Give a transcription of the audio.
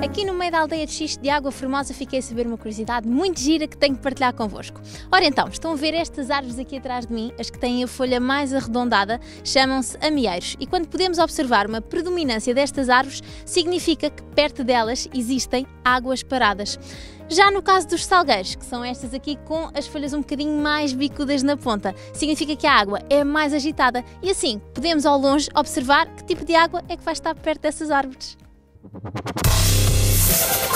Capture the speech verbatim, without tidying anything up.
Aqui no meio da aldeia de Xisto de Água Formosa fiquei a saber uma curiosidade muito gira que tenho que partilhar convosco. Ora então, estão a ver estas árvores aqui atrás de mim, as que têm a folha mais arredondada, chamam-se amieiros, e quando podemos observar uma predominância destas árvores, significa que perto delas existem águas paradas. Já no caso dos salgueiros, que são estas aqui com as folhas um bocadinho mais bicudas na ponta, significa que a água é mais agitada e assim podemos ao longe observar que tipo de água é que vai estar perto dessas árvores.